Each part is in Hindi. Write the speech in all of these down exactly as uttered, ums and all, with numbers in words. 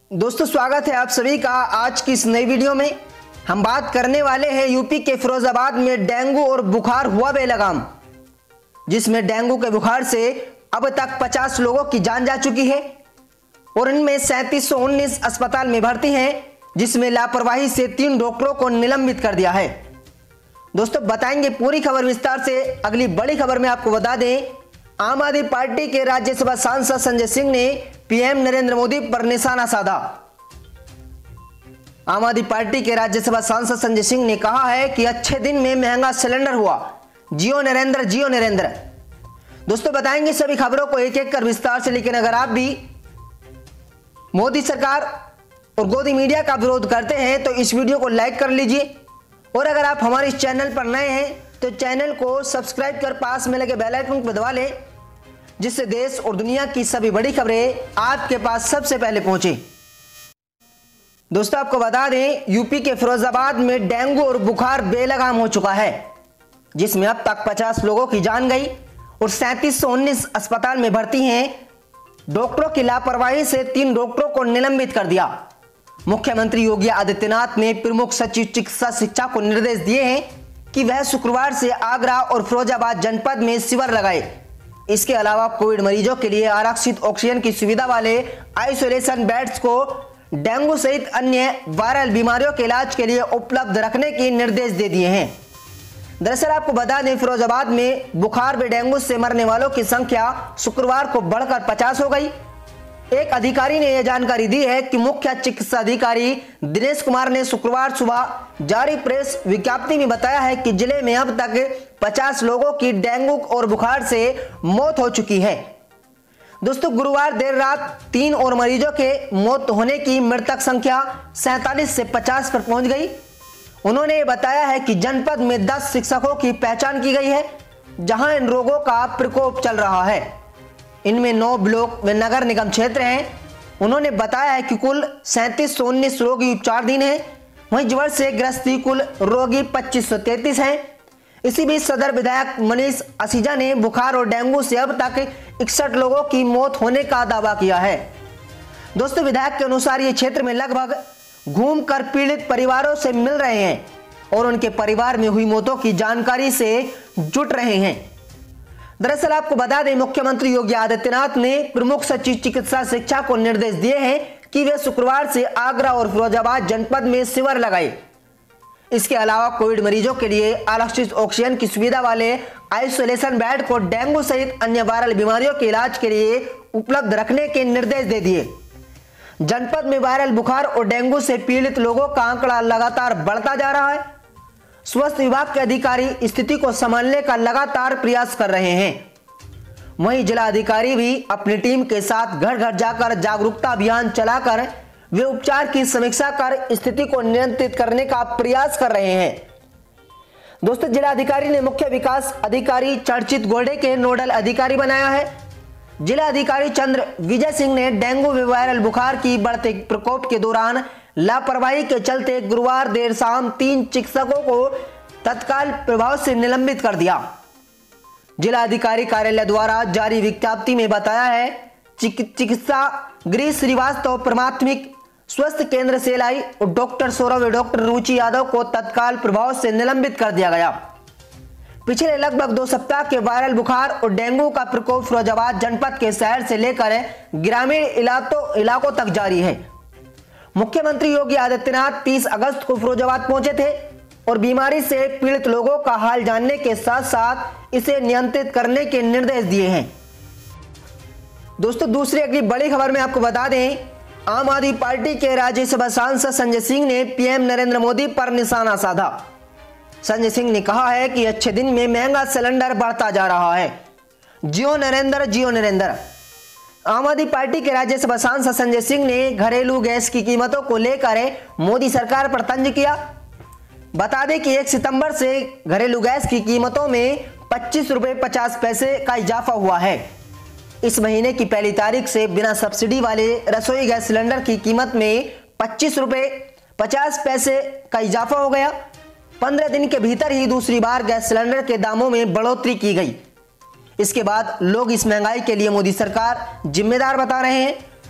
दोस्तों स्वागत है आप सभी का आज की इस नई वीडियो में। हम बात करने वाले हैं यूपी के फिरोजाबाद में डेंगू और बुखार हुआ बेलगाम, जिसमें डेंगू के बुखार से अब तक पचास लोगों की जान जा चुकी है और इनमें सैंतीस सौ उन्नीस अस्पताल में भर्ती हैं, जिसमें लापरवाही से तीन डॉक्टरों को निलंबित कर दिया है। दोस्तों बताएंगे पूरी खबर विस्तार से। अगली बड़ी खबर में आपको बता दें, आम आदमी पार्टी के राज्यसभा सांसद संजय सिंह ने पीएम नरेंद्र मोदी पर निशाना साधा। आम आदमी पार्टी के राज्यसभा सांसद संजय सिंह ने कहा है कि अच्छे दिन में महंगा सिलेंडर हुआ, जियो नरेंद्र जियो नरेंद्र। दोस्तों बताएंगे सभी खबरों को एक एक कर विस्तार से, लेकिन अगर आप भी मोदी सरकार और गोदी मीडिया का विरोध करते हैं तो इस वीडियो को लाइक कर लीजिए, और अगर आप हमारे इस चैनल पर नए हैं तो चैनल को सब्सक्राइब कर पास में लगे बेल आइकन को दबा लें, जिससे देश और दुनिया की सभी बड़ी खबरें आपके पास सबसे पहले पहुंचे। दोस्तों आपको बता दें, यूपी के फिरोजाबाद में डेंगू और बुखार बेलगाम हो चुका है, जिसमें अब तक पचास लोगों की जान गई और सैंतीस सौ उन्नीस अस्पताल में भर्ती हैं। डॉक्टरों की लापरवाही से तीन डॉक्टरों को निलंबित कर दिया। मुख्यमंत्री योगी आदित्यनाथ ने प्रमुख सचिव चिकित्सा शिक्षा को निर्देश दिए हैं कि वह शुक्रवार से आगरा और फिरोजाबाद जनपद में शिविर लगाए। इसके अलावा कोविड मरीजों के लिए आरक्षित ऑक्सीजन की सुविधा वाले आइसोलेशन बेड्स को डेंगू सहित अन्य वायरल बीमारियों के इलाज के लिए उपलब्ध रखने के निर्देश दे दिए हैं। दरअसल आपको बता दें, फिरोजाबाद में बुखार व डेंगू से मरने वालों की संख्या शुक्रवार को बढ़कर पचास हो गई। एक अधिकारी ने यह जानकारी दी है कि मुख्य चिकित्सा अधिकारी दिनेश कुमार ने शुक्रवार सुबह जारी प्रेस विज्ञप्ति में बताया है कि जिले में अब तक पचास लोगों की डेंगू और बुखार से मौत हो चुकी है। दोस्तों गुरुवार देर रात तीन और मरीजों के मौत होने की मृतक संख्या सैंतालीस से पचास पर पहुंच गई। उन्होंने बताया है कि जनपद में दस शिक्षकों की पहचान की गई है, जहां इन रोगों का प्रकोप चल रहा है। इनमें नौ ब्लॉक व नगर निगम क्षेत्र हैं। उन्होंने बताया है कि कुल सैंतीस सौ उन्नीस रोगी उपचाराधीन हैं। वहीं ज्वर से ग्रस्त कुल रोगी पच्चीस सौ तैतीस हैं। इसी बीच सदर विधायक मनीष असीजा ने बुखार और डेंगू से अब तक इकसठ लोगों की मौत होने का दावा किया है। दोस्तों विधायक के अनुसार ये क्षेत्र में लगभग घूमकर पीड़ित परिवारों से मिल रहे हैं और उनके परिवार में हुई मौतों की जानकारी से जुट रहे हैं। दरअसल आपको बता दें, मुख्यमंत्री योगी आदित्यनाथ ने प्रमुख सचिव चिकित्सा शिक्षा को निर्देश दिए हैं कि वे शुक्रवार से आगरा और फिरोजाबाद जनपद में शिविर लगाए। इसके अलावा कोविड मरीजों के लिए आरक्षित ऑक्सीजन की सुविधा वाले आइसोलेशन बेड को डेंगू सहित अन्य वायरल बीमारियों के इलाज के लिए उपलब्ध रखने के निर्देश दे दिए। जनपद में वायरल बुखार और डेंगू से पीड़ित लोगों का आंकड़ा लगातार बढ़ता जा रहा है। स्वास्थ्य विभाग के अधिकारी स्थिति को संभालने का लगातार प्रयास कर रहे हैं। वहीं जिला अधिकारी भी अपनी टीम के साथ घर घर जाकर जागरूकता अभियान चलाकर वे उपचार की समीक्षा कर स्थिति को नियंत्रित करने का प्रयास कर रहे हैं। दोस्तों जिला अधिकारी ने मुख्य विकास अधिकारी चर्चित गोल्डे के नोडल अधिकारी बनाया है। जिला अधिकारी चंद्र विजय सिंह ने डेंगू व वायरल बुखार की बढ़ते प्रकोप के दौरान लापरवाही के चलते गुरुवार देर शाम तीन चिकित्सकों को तत्काल प्रभाव से निलंबित कर दिया। जिला अधिकारी कार्यालय द्वारा जारी विज्ञप्ति में बताया है, चिकित्सा गृह श्रीवास्तव प्राथमिक स्वास्थ्य केंद्र सेलाई और डॉक्टर सौरभ व डॉक्टर रुचि यादव को तत्काल प्रभाव से निलंबित कर दिया गया। पिछले लगभग दो सप्ताह के वायरल बुखार और डेंगू का प्रकोप फिरोजाबाद जनपद के शहर से लेकर ग्रामीण इलाकों इलाकों तक जारी है। मुख्यमंत्री योगी आदित्यनाथ तीस अगस्त को फिरोजाबाद पहुंचे थे और बीमारी से पीड़ित लोगों का हाल जानने के साथ साथ इसे नियंत्रित करने के निर्देश दिए हैं। दोस्तों दूसरी अगली बड़ी खबर में आपको बता दें, आम आदमी पार्टी के राज्यसभा सांसद संजय सिंह ने पीएम नरेंद्र मोदी पर निशाना साधा। संजय सिंह ने कहा है कि अच्छे दिन में महंगा सिलेंडर बढ़ता जा रहा है, जियो नरेंद्र जियो नरेंद्र। आम आदमी पार्टी के राज्यसभा सांसद संजय सिंह ने घरेलू गैस की कीमतों को लेकर मोदी सरकार पर तंज किया। बता दें कि एक सितंबर से घरेलू गैस की कीमतों में पच्चीस रुपए पचास पैसे का इजाफा हुआ है। इस महीने की पहली तारीख से बिना सब्सिडी वाले रसोई गैस सिलेंडर की कीमत में पच्चीस रुपए पचास पैसे का इजाफा हो गया। पंद्रह दिन के भीतर ही दूसरी बार गैस सिलेंडर के दामों में बढ़ोतरी की गई। इसके बाद लोग इस महंगाई के लिए मोदी सरकार जिम्मेदार बता रहे हैं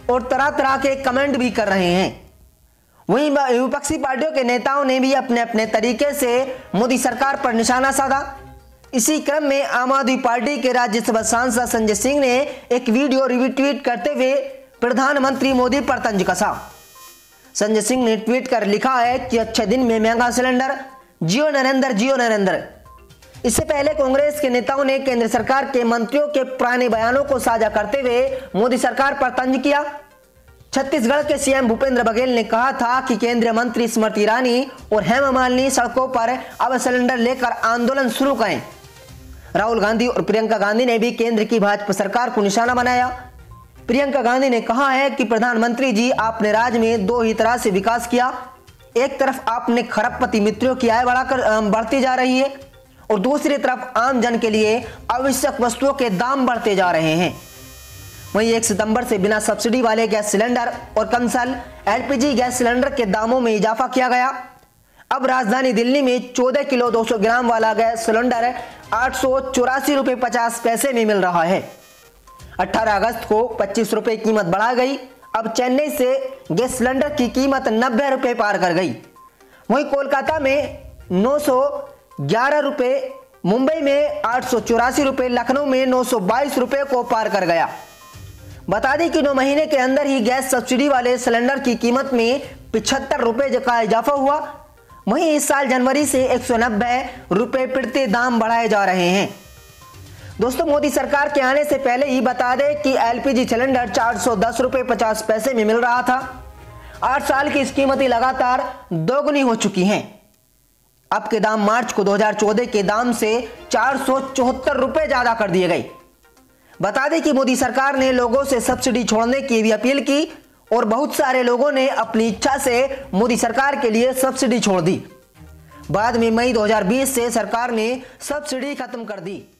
और तरह तरह के कमेंट भी कर रहे हैं। वहीं विपक्षी पार्टियों के नेताओं ने भी अपने अपने तरीके से मोदी सरकार पर निशाना साधा। इसी क्रम में आम आदमी पार्टी के राज्यसभा सांसद संजय सिंह ने एक वीडियो रिट्वीट करते हुए प्रधानमंत्री मोदी पर तंज कसा। संजय सिंह ने ट्वीट कर लिखा है कि अच्छे दिन में महंगा सिलेंडर, जियो नरेंद्र, जियो नरेंद्र। इससे पहले कांग्रेस के नेताओं ने केंद्र सरकार के मंत्रियों के पुराने बयानों को साझा करते हुए मोदी सरकार पर तंज किया। छत्तीसगढ़ के सीएम भूपेंद्र बघेल ने कहा था कि केंद्रीय मंत्री स्मृति ईरानी और हेमा मालिनी सड़कों पर अब सिलेंडर लेकर आंदोलन शुरू करें। राहुल गांधी और प्रियंका गांधी ने भी केंद्र की भाजपा सरकार को निशाना बनाया। प्रियंका गांधी ने कहा है कि प्रधानमंत्री जी, आपने राज्य में दो ही तरह से विकास किया। एक तरफ आपने खरबपति मित्रों की आय बढ़ाकर बढ़ती जा रही है और दूसरी तरफ आम जन के लिए आवश्यक वस्तुओं के दाम बढ़ते जा रहे हैं। वहीं एक सितंबर से बिना सब्सिडी वाले गैस सिलेंडर और कंसल एलपीजी गैस सिलेंडर के दामों में इजाफा किया गया। अब राजधानी दिल्ली में चौदह किलो दो सौ ग्राम वाला गैस सिलेंडर आठ सौ चौरासी रुपये पचास पैसे में मिल रहा है। अठारह अगस्त को पच्चीस रुपये कीमत बढ़ा गई। अब चेन्नई से गैस सिलेंडर की कीमत नब्बे रुपये पार कर गई। वहीं कोलकाता में नौ सौ ग्यारह रुपये, मुंबई में आठ सौ चौरासी रुपये, लखनऊ में नौ सौ बाईस रुपये को पार कर गया। बता दें कि नौ महीने के अंदर ही गैस सब्सिडी वाले सिलेंडर की कीमत में पिछहत्तर रुपये का इजाफा हुआ। वहीं इस साल जनवरी से एक सौ नब्बे रुपये प्रति दाम बढ़ाए जा रहे हैं। दोस्तों, मोदी सरकार के आने से पहले ही बता दें कि एलपीजी सिलेंडर चार सौ दस रुपये पचास पैसे में मिल रहा था। आठ साल की इस कीमतें लगातार दोगुनी हो चुकी हैं। अब के दाम मार्च को दो हज़ार चौदह के दाम से चार सौ चौहत्तर रुपये ज्यादा कर दिए गए। बता दें कि मोदी सरकार ने लोगों से सब्सिडी छोड़ने की भी अपील की और बहुत सारे लोगों ने अपनी इच्छा से मोदी सरकार के लिए सब्सिडी छोड़ दी। बाद में मई दो हज़ार बीस से सरकार ने सब्सिडी खत्म कर दी।